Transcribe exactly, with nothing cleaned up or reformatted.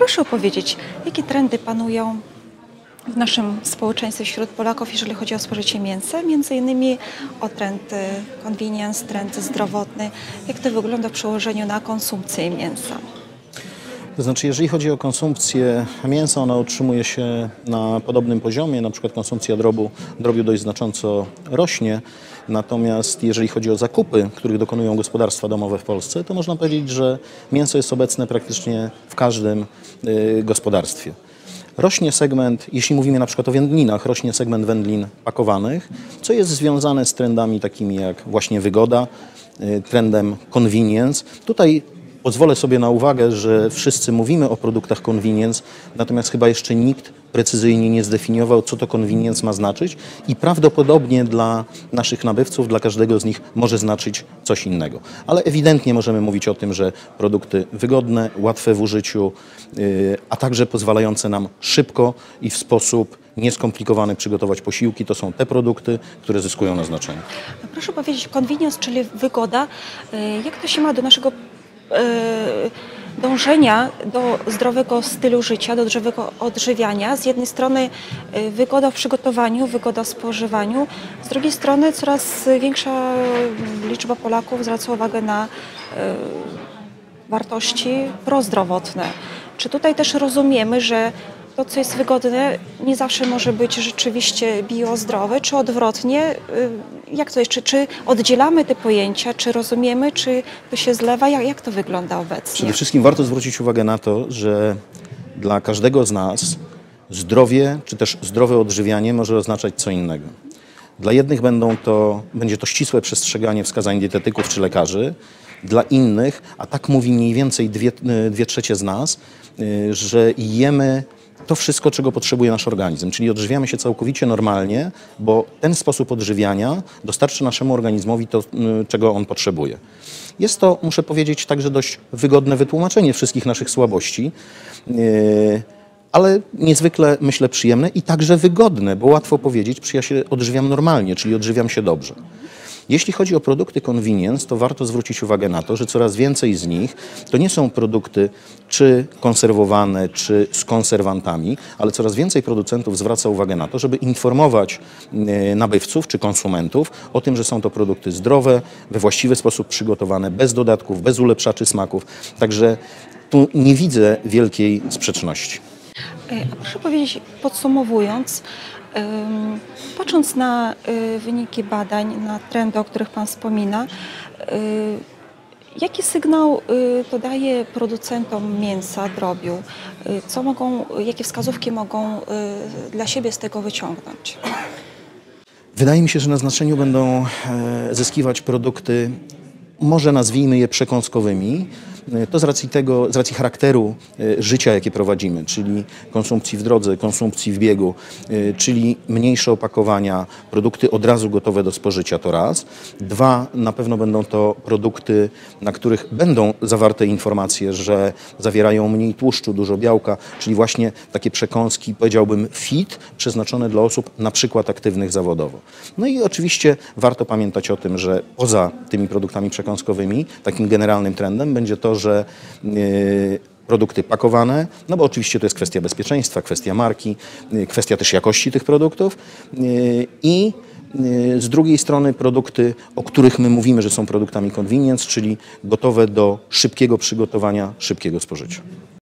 Proszę opowiedzieć, jakie trendy panują w naszym społeczeństwie wśród Polaków, jeżeli chodzi o spożycie mięsa, między innymi o trend convenience, trend zdrowotny. Jak to wygląda w przełożeniu na konsumpcję mięsa? To znaczy, jeżeli chodzi o konsumpcję mięsa, ona utrzymuje się na podobnym poziomie, na przykład konsumpcja drobiu, drobiu dość znacząco rośnie, natomiast jeżeli chodzi o zakupy, których dokonują gospodarstwa domowe w Polsce, to można powiedzieć, że mięso jest obecne praktycznie w każdym y, gospodarstwie. Rośnie segment, jeśli mówimy na przykład o wędlinach, rośnie segment wędlin pakowanych, co jest związane z trendami takimi jak właśnie wygoda, y, trendem convenience. Tutaj pozwolę sobie na uwagę, że wszyscy mówimy o produktach convenience, natomiast chyba jeszcze nikt precyzyjnie nie zdefiniował, co to convenience ma znaczyć i prawdopodobnie dla naszych nabywców, dla każdego z nich może znaczyć coś innego. Ale ewidentnie możemy mówić o tym, że produkty wygodne, łatwe w użyciu, yy, a także pozwalające nam szybko i w sposób nieskomplikowany przygotować posiłki, to są te produkty, które zyskują na znaczeniu. Proszę powiedzieć, convenience, czyli wygoda, yy, jak to się ma do naszego dążenia do zdrowego stylu życia, do zdrowego odżywiania. Z jednej strony wygoda w przygotowaniu, wygoda w spożywaniu, z drugiej strony coraz większa liczba Polaków zwraca uwagę na wartości prozdrowotne. Czy tutaj też rozumiemy, że to, co jest wygodne, nie zawsze może być rzeczywiście biozdrowe, czy odwrotnie? Jak to jest? Czy, czy oddzielamy te pojęcia, czy rozumiemy, czy to się zlewa? Jak, jak to wygląda obecnie? Przede wszystkim warto zwrócić uwagę na to, że dla każdego z nas zdrowie, czy też zdrowe odżywianie może oznaczać co innego. Dla jednych będą to, będzie to ścisłe przestrzeganie wskazań dietetyków czy lekarzy, dla innych, a tak mówi mniej więcej dwie, dwie trzecie z nas, że jemy to wszystko, czego potrzebuje nasz organizm, czyli odżywiamy się całkowicie normalnie, bo ten sposób odżywiania dostarczy naszemu organizmowi to, czego on potrzebuje. Jest to, muszę powiedzieć, także dość wygodne wytłumaczenie wszystkich naszych słabości, ale niezwykle, myślę, przyjemne i także wygodne, bo łatwo powiedzieć, że ja się odżywiam normalnie, czyli odżywiam się dobrze. Jeśli chodzi o produkty convenience, to warto zwrócić uwagę na to, że coraz więcej z nich to nie są produkty czy konserwowane, czy z konserwantami, ale coraz więcej producentów zwraca uwagę na to, żeby informować nabywców czy konsumentów o tym, że są to produkty zdrowe, we właściwy sposób przygotowane, bez dodatków, bez ulepszaczy smaków. Także tu nie widzę wielkiej sprzeczności. A proszę powiedzieć, podsumowując, patrząc na wyniki badań, na trendy, o których Pan wspomina, jaki sygnał to daje producentom mięsa, drobiu? Co mogą, jakie wskazówki mogą dla siebie z tego wyciągnąć? Wydaje mi się, że na znaczeniu będą zyskiwać produkty, może nazwijmy je przekąskowymi, to z racji tego, z racji charakteru życia, jakie prowadzimy, czyli konsumpcji w drodze, konsumpcji w biegu, czyli mniejsze opakowania, produkty od razu gotowe do spożycia, to raz. Dwa, na pewno będą to produkty, na których będą zawarte informacje, że zawierają mniej tłuszczu, dużo białka, czyli właśnie takie przekąski, powiedziałbym fit, przeznaczone dla osób na przykład aktywnych zawodowo. No i oczywiście warto pamiętać o tym, że poza tymi produktami przekąskowymi, takim generalnym trendem będzie to, że yy, produkty pakowane, no bo oczywiście to jest kwestia bezpieczeństwa, kwestia marki, yy, kwestia też jakości tych produktów yy, i yy, z drugiej strony produkty, o których my mówimy, że są produktami convenience, czyli gotowe do szybkiego przygotowania, szybkiego spożycia.